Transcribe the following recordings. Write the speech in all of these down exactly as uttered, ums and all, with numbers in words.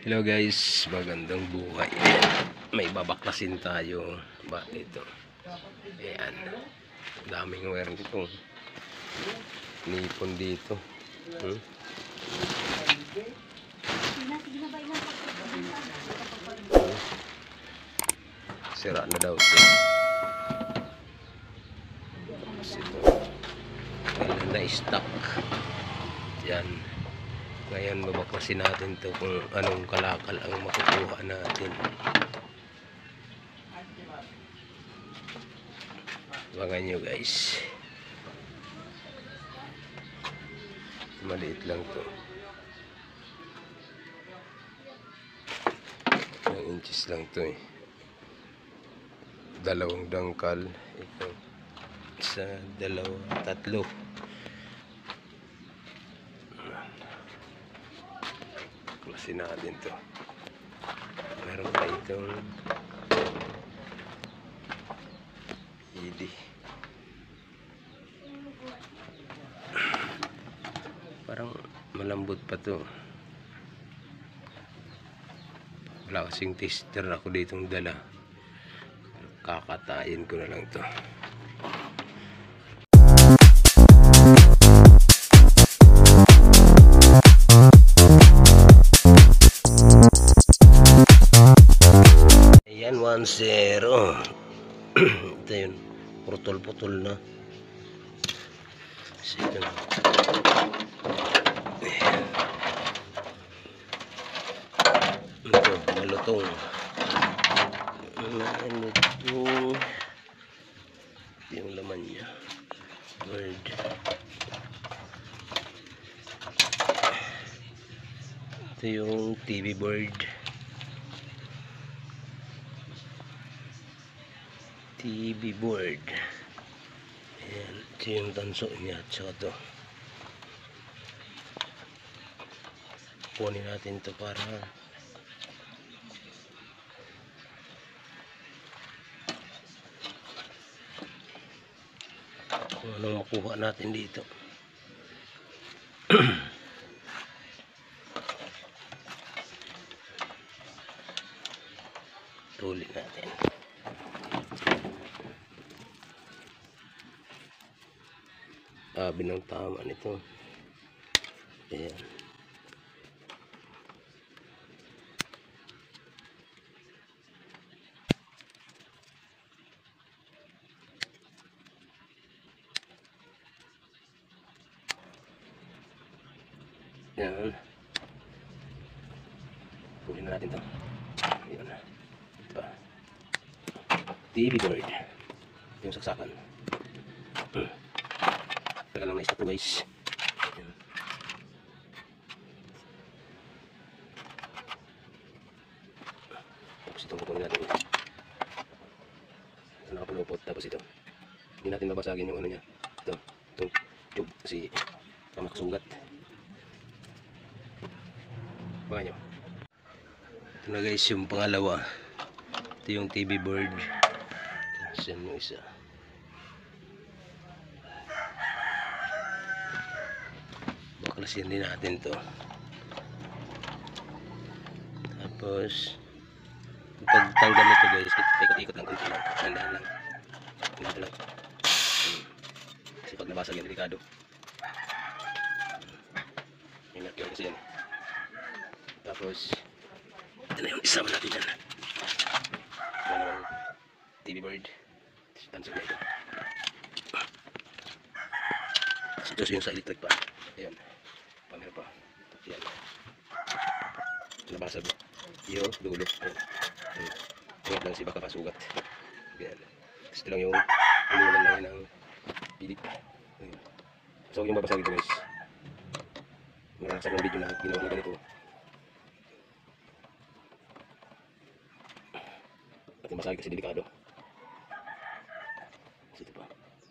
Hello guys, magandang buhay. May babaklasin tayo. Ba ito? Ayan. Daming wire dito. Nipon dito. Hmm? Sira na daw ito. Tapos ito. Kailan na stock. Yan. Ngayon babaklasin natin to kung anong kalakal ang makukuha natin. Abangan nyo guys. Maliit lang to. Ilang inches lang to eh. Dalawang dangkal. Ito. Isa, dalawa, tatlo. Klasin natin to. Meron pa itong idi. Parang malambot pa to. Wala kasing tester ako ditong dala. Kakatayin ko na lang to. Ayan, one zero. Ito yun, putol-putol na. Ito ito, malutong. Malutong. Ito yung laman niya. Bird. Ito yung T V bird. T V board. Ayan, ito yung tanso niya. Tsaka ito. Kunin natin ito para kung anong makuha natin dito. Tuloy natin. Ah, binang tama nito. Ayan. Ayan. Pulin na natin ito. Ayan. Ito. T V board. Yung saksakan. Hmm. Tagal lang na-stop to guys. Ayan. Tapos itong kukunin natin. Ito nakapulupot. Tapos ito. Hindi natin babasagin yung ano niya. Ito. Itong tube. Kasi makasugat. Baka nyo. Ito na guys yung pangalawa. Ito yung T V board. Tapos yan yung isa. Baklasin din natin to. Tapos pagtanggal nito guys, ikot-ikot lang konti lang. Tandaan lang. Tandaan lang. Kasi pag nabasag yan, delikado. Ingat yun kasi yan. Tapos ito na yung isama natin dyan. Ito na yung T V board. Tansog na ito. Ito yung sa electric pa. Ayan. Pamira pa. Ayan. Nabasag. Iyo, dulo. Ayan. Ayan. Ingat lang si baka pasugat. Ayan. Ito lang yung inulan lang ng pilik. Ayan. So yung babasag ito guys. Marasag ng video na ginawa na ganito. At yung basag kasi delikado. Ito pa.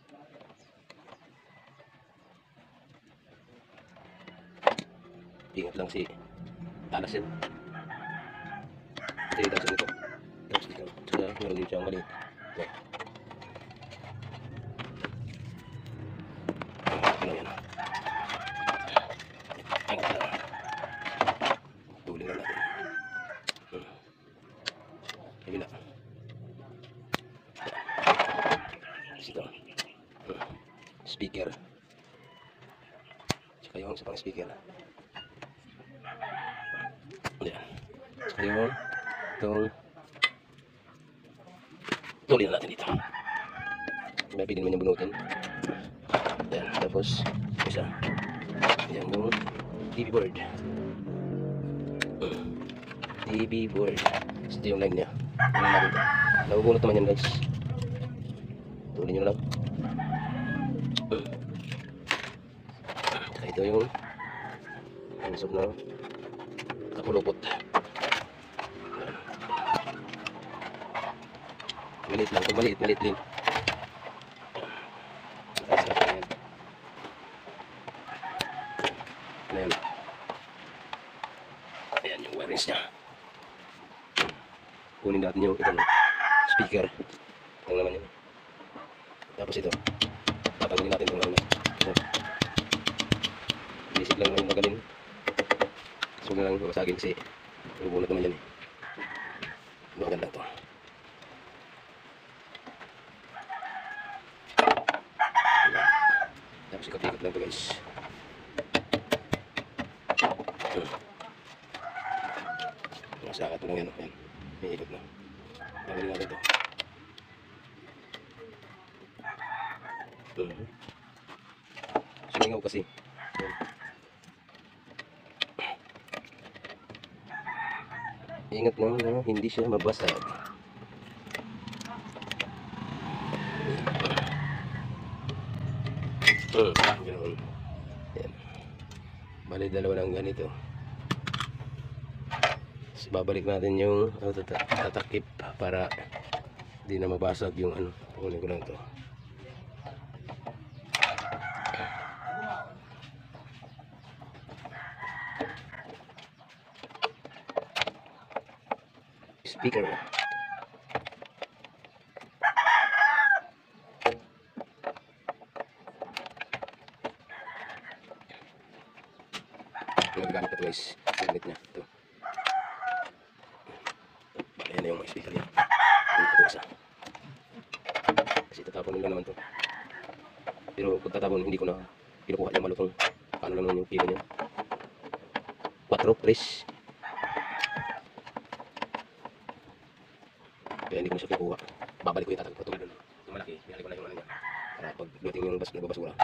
Ingat lang si talas yan. Ito yung talas nito. Tapos dito. Tsaka meron din siyang maliit. Ito. Ito lang yan. Ingat lang. Tuloy na natin. speaker. Tsaka yung isa pang speaker. Ayan. Tsaka yung itong tuloy na natin dito. May pwede naman yung bunutin. Ayan. Tapos isa. Ayan yung T V board. T V board. Ito yung line niya. Nabubunot naman yan guys. Tuloy nyo na lang. Saka ito yung ansok na kapulupot. Maliit lang. Kung maliit, maliit din. Ayan. Ayan yung wirings niya. Kunin natin yung itong speaker. Itong naman yun. Tapos ito. Tatanggalin natin itong naman. Ito. Basic lang naman tagalin. So na lang masagin kasi bubunot naman yan eh. Maganda ito. Tapos ikot-ikot lang ito guys. Masakat mo lang yan. Ayan. May ikot na. Tanggalin natin ito. Uh-huh. Sumingaw kasi. Ingat lang na hindi siya mabasag. Uh, ganoon. Yan. Bali dalawa lang ganito. Tapos babalik natin yung uh, tatakip para hindi na mabasag yung ano. Kunin ko lang ito. Speaker. Magagamit ito guys. Gamit niya. Ito. Ayan na yung mga speaker niya. Ito isa. Kasi tatapon nila naman ito. Pero pag tatapon hindi ko na pinukuha niya malutong. Paano lang naman yung kilo niya. four, three. Kaya hindi ko na siya kinukuha. Babalik ko yung tatag ko tulad doon. Yung malaki, binalik ko na yung ano niya. Para pag dumating yung bas nagbabasura,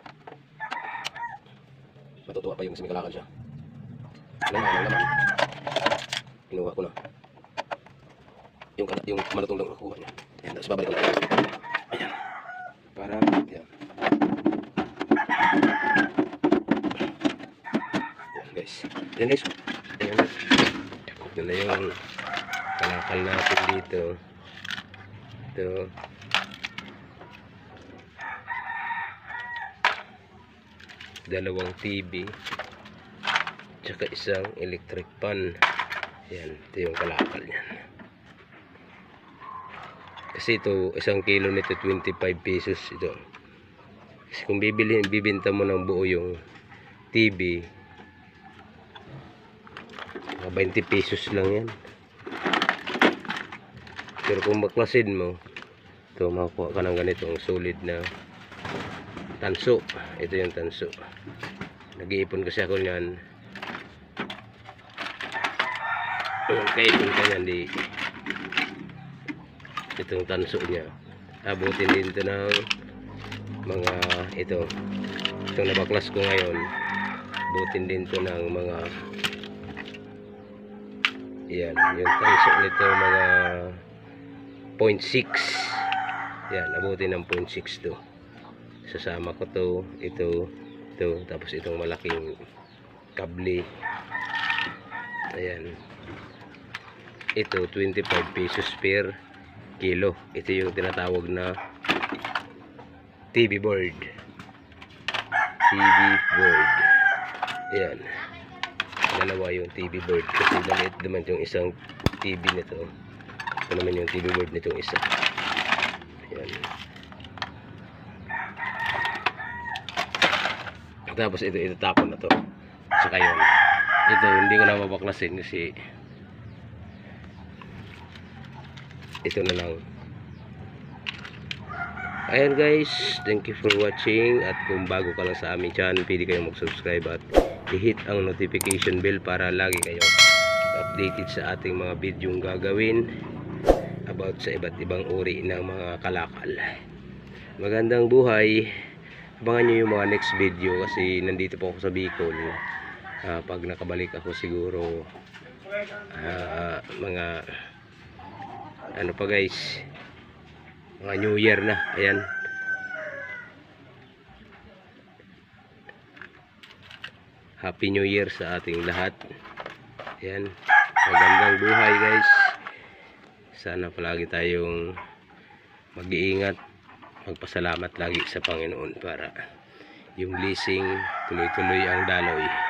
matutuwa pa yung kasi may kalakal siya. Ano nga, ano naman. Kinuha ko na. Yung, yung malutong lang nakuha niya. Ayan, tapos babalik ko na. Ayan. Para, ayan. Ayan guys. Ayan guys. Ayan. Ito na yung kalakal natin dito. Ito. Dalawang T V. Tsaka isang electric pan. Ayan. Ito yung kalakal niyan. Kasi ito, isang kilo nito twenty-five pesos ito. Kasi kung bibili, bibinta mo ng buo yung T V, twenty pesos lang yan. Pero kung baklasin mo, ito makuha ka ng ganitong solid na tanso. Ito yung tanso. Nag-iipon kasi ako niyan. Kaipon ka yan di itong tanso niya. Abutin din ito ng mga ito. Itong nabaklas ko ngayon. Abutin din ito ng mga yan. Yung tanso nito mga point six. Yan, abutin ng point six to. Sasama ko to, ito, ito, tapos itong malaking kable. Ayan. Ito twenty-five pesos per kilo. Ito yung tinatawag na T V board. T V board. Ayan. Dalawa yung T V board kasi maliit naman yung isang T V nito. Ito naman yung T V board nitong isa. Ayan. Tapos ito, itatapon na to. Saka yun. Ito, hindi ko na mabaklasin kasi ito na lang. Ayan guys, thank you for watching. At kung bago ka lang sa aming channel, pwede kayong mag-subscribe at i-hit ang notification bell para lagi kayong updated sa ating mga videong gagawin about sa iba't ibang uri ng mga kalakal. Magandang buhay. Abangan nyo yung mga next video kasi nandito po ako sa Bicol. Uh, pag nakabalik ako siguro uh, mga ano pa guys, mga New Year na. Ayan. Happy New Year sa ating lahat. Ayan. Magandang buhay guys. Sana palagi tayong mag-iingat, magpasalamat lagi sa Panginoon para yung blessing tuloy-tuloy ang daloy.